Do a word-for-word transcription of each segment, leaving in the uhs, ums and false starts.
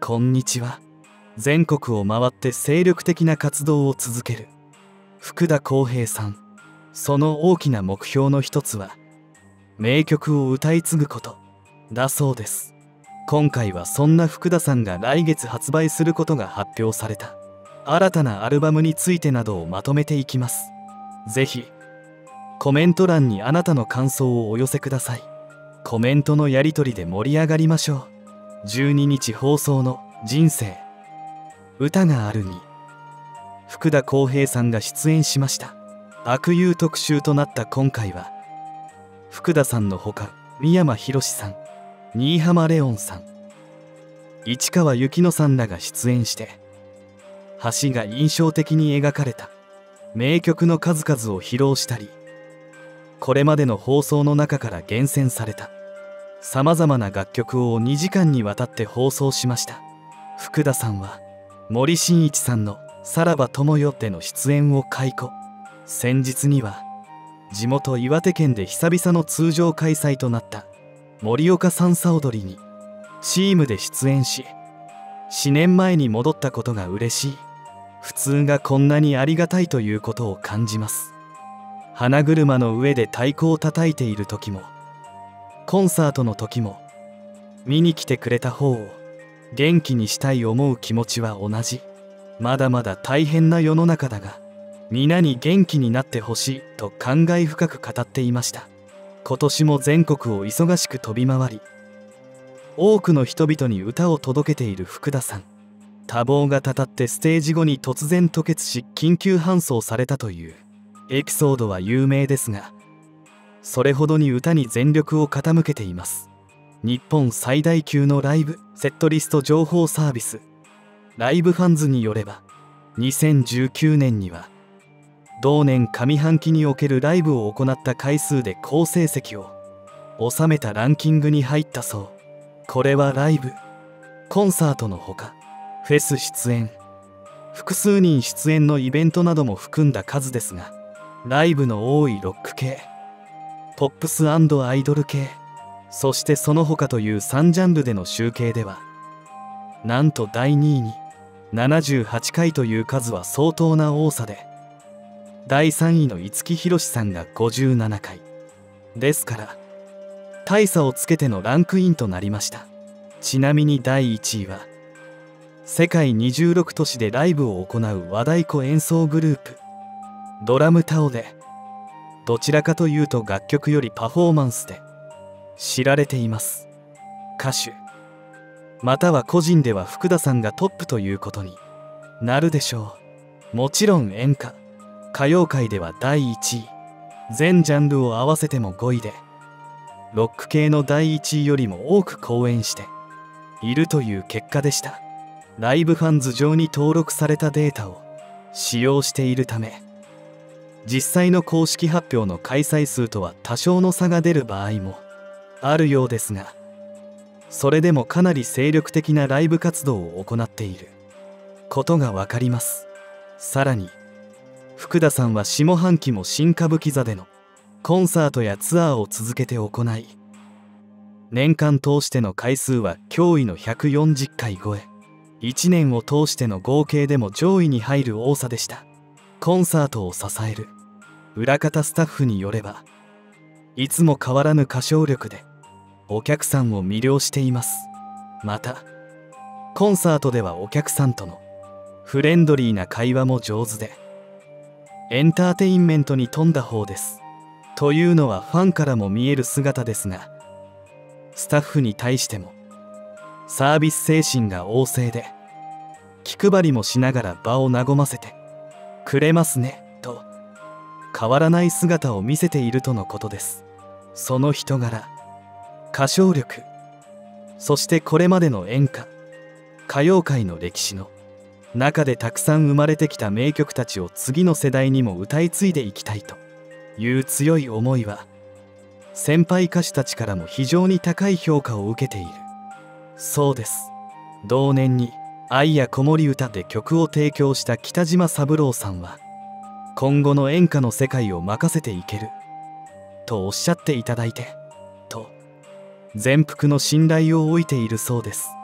こんにちは。全国を回って精力的な活動を続ける福田浩平さん。その大きな目標の一つは名曲を歌い継ぐことだそうです。今回はそんな福田さんが来月発売することが発表された新たなアルバムについてなどをまとめていきます。ぜひコメント欄にあなたの感想をお寄せください。コメントのやり取りで盛り上がりましょう。じゅうににち放送の人生歌があるに福田浩平さんが出演しました。悪友特集となった今回は福田さんのほか三山ひろしさん、新浜レオンさん、市川由紀乃さんらが出演して橋が印象的に描かれた名曲の数々を披露したり、これまでの放送の中から厳選されたさまざまな楽曲をにじかんにわたって放送しました。福田さんは森進一さんの「さらば友よ」での出演を解雇。先日には地元岩手県で久々の通常開催となった盛岡さんさ踊りにチームで出演し、よねんまえに戻ったことが嬉しい、普通がこんなにありがたいということを感じます。花車の上で太鼓を叩いている時もコンサートの時も見に来てくれた方を元気にしたい思う気持ちは同じ。まだまだ大変な世の中だが皆に元気になってほしいと感慨深く語っていました。今年も全国を忙しく飛び回り多くの人々に歌を届けている福田さん。多忙がたたってステージ後に突然吐血し緊急搬送されたというエピソードは有名ですが、それほどに歌に全力を傾けています。日本最大級のライブセットリスト情報サービスライブファンズによれば、にせんじゅうきゅうねんには同年上半期におけるライブを行った回数で好成績を収めたランキングに入ったそう。これはライブコンサートのほかフェス出演、複数人出演のイベントなども含んだ数ですが、ライブの多いロック系、ポップス&アイドル系、そしてその他というさんジャンルでの集計ではなんとだいにいにななじゅうはちかいという数は相当な多さで、だいさんいの五木ひろしさんがごじゅうななかいですから大差をつけてのランクインとなりました。ちなみにだいいちいは世界にじゅうろく都市でライブを行う和太鼓演奏グループドラムタオで、どちらかというと楽曲よりパフォーマンスで知られています。歌手または個人では福田さんがトップということになるでしょう。もちろん演歌歌謡界ではだいいちい、全ジャンルを合わせてもごいで、ロック系のだいいちいよりも多く公演しているという結果でした。ライブファンズ上に登録されたデータを使用しているため、実際の公式発表の開催数とは多少の差が出る場合もあるようですが、それでもかなり精力的なライブ活動を行っていることがわかります。さらに福田さんは下半期も新歌舞伎座でのコンサートやツアーを続けて行い、年間通しての回数は驚異のひゃくよんじゅっかい超え、いちねんを通しての合計でも上位に入る多さでした。コンサートを支える裏方スタッフによれば、いつも変わらぬ歌唱力でお客さんを魅了しています。またコンサートではお客さんとのフレンドリーな会話も上手でエンターテインメントに富んだ方です。というのはファンからも見える姿ですが、スタッフに対してもサービス精神が旺盛で、気配りもしながら場を和ませてくれますねと変わらない姿を見せているとのことです。その人柄、歌唱力、そしてこれまでの演歌歌謡界の歴史の中でたくさん生まれてきた名曲たちを次の世代にも歌い継いでいきたいという強い思いは先輩歌手たちからも非常に高い評価を受けているそうです。同年に「愛や子守歌」で曲を提供した北島三郎さんは、今後の演歌の世界を任せていけるとおっしゃっていただいてと全幅の信頼を置いているそうです。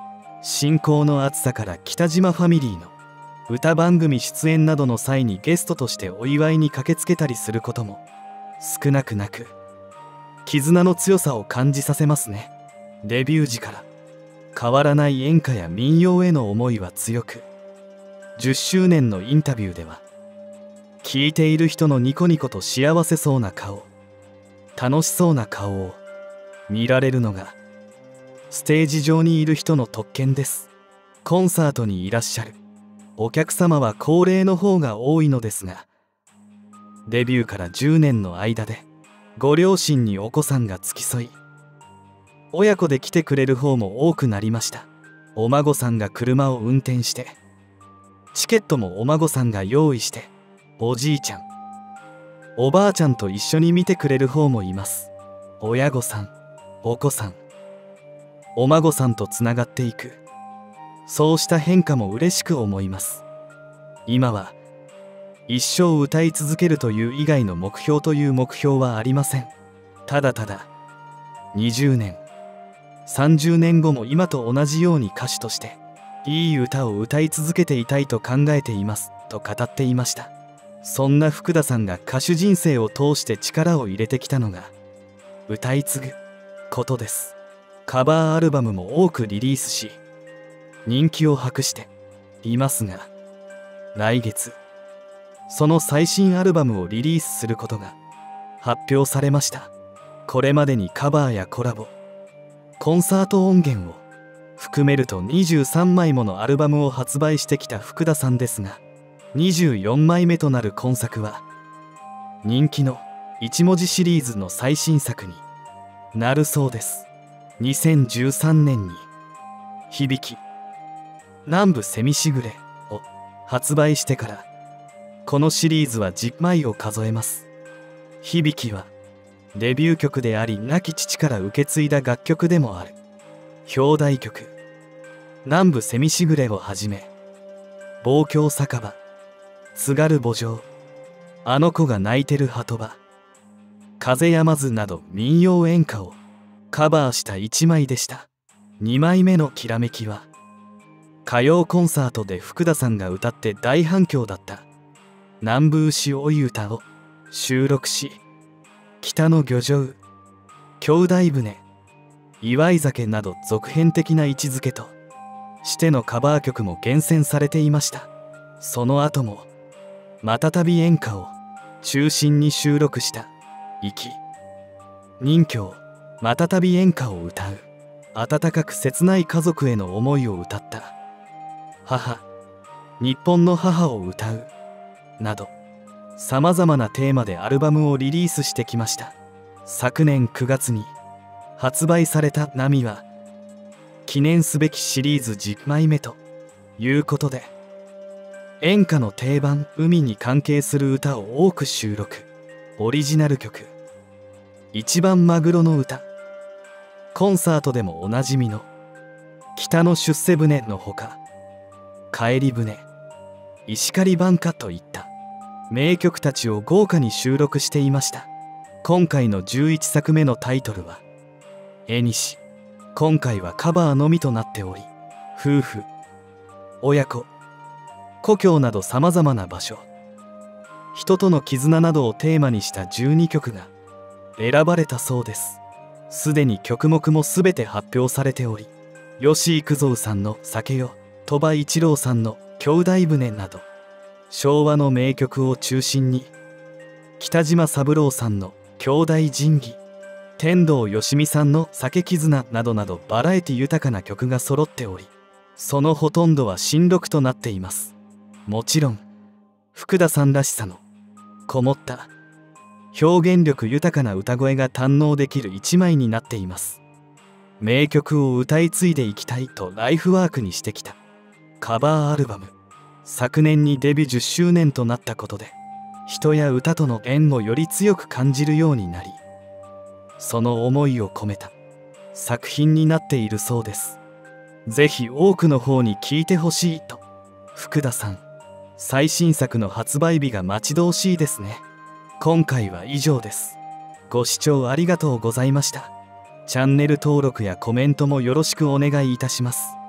親交の厚さから北島ファミリーの歌番組出演などの際にゲストとしてお祝いに駆けつけたりすることも少なくなく、絆の強さを感じさせますね。デビュー時から変わらない演歌や民謡への思いは強く、じゅっしゅうねんのインタビューでは聴いている人のニコニコと幸せそうな顔、楽しそうな顔を見られるのがステージ上にいる人の特権です。コンサートにいらっしゃるお客様は高齢の方が多いのですが、デビューからじゅうねんの間でご両親にお子さんが付き添い、親子で来てくれる方も多くなりました。お孫さんが車を運転して、チケットもお孫さんが用意して、おじいちゃんおばあちゃんと一緒に見てくれる方もいます。親御さん、お子さん、お孫さんとつながっていく、そうした変化も嬉しく思います。今は一生歌い続けるという以外の目標という目標はありません。ただただにじゅうねんさんじゅうねんごも今と同じように歌手としていい歌を歌い続けていたいと考えていますと語っていました。そんな福田さんが歌手人生を通して力を入れてきたのが歌い継ぐことです。カバーアルバムも多くリリースし人気を博していますが、来月その最新アルバムをリリースすることが発表されました。これまでにカバーやコラボ、コンサート音源を含めるとにじゅうさんまいものアルバムを発売してきた福田さんですが、にじゅうよんまいめとなる今作は人気の一文字シリーズの最新作になるそうです。にせんじゅうさんねんに響き南部蝉しぐれを発売してからこのシリーズはじゅっまいを数えます。響きはデビュー曲であり亡き父から受け継いだ楽曲でもある表題曲南部蝉しぐれをはじめ、望郷酒場、津軽慕情、あの子が泣いてる鳩場、風やまずなど民謡演歌をカバーしたいちまいでした。にまいめのきらめきは歌謡コンサートで福田さんが歌って大反響だった南部牛追い歌を収録し、北の漁場、兄弟船、祝い酒など続編的な位置づけとしてのカバー曲も厳選されていました。その後もまたたび演歌を中心に収録した粋任侠またたび演歌を歌う、温かく切ない家族への思いを歌った母、日本の母を歌うなどさまざまなテーマでアルバムをリリースしてきました。昨年くがつに発売された「波」は記念すべきシリーズじゅっまいめということで、演歌の定番海に関係する歌を多く収録。オリジナル曲一番マグロの歌、コンサートでもおなじみの北の出世船のほか、帰り船、石狩挽歌といった名曲たちを豪華に収録していました。今回のじゅういっさくめのタイトルは「えにし」。今回はカバーのみとなっており、夫婦、親子、故郷などさまざまな場所、人との絆などをテーマにしたじゅうにきょくが選ばれたそうです。すでに曲目もすべて発表されており、吉幾三さんの「酒よ」、鳥羽一郎さんの「兄弟船」など昭和の名曲を中心に、北島三郎さんの「兄弟仁義」、天童よしみさんの「酒絆」などなどバラエティ豊かな曲が揃っており、そのほとんどは新録となっています。もちろん福田さんらしさのこもった表現力豊かな歌声が堪能できる一枚になっています。名曲を歌い継いでいきたいとライフワークにしてきたカバーアルバム。昨年にデビューじゅっしゅうねんとなったことで、人や歌との縁をより強く感じるようになり、その思いを込めた作品になっているそうです。ぜひ多くの方に聴いてほしいと。福田さん、最新作の発売日が待ち遠しいですね。今回は以上です。ご視聴ありがとうございました。チャンネル登録やコメントもよろしくお願いいたします。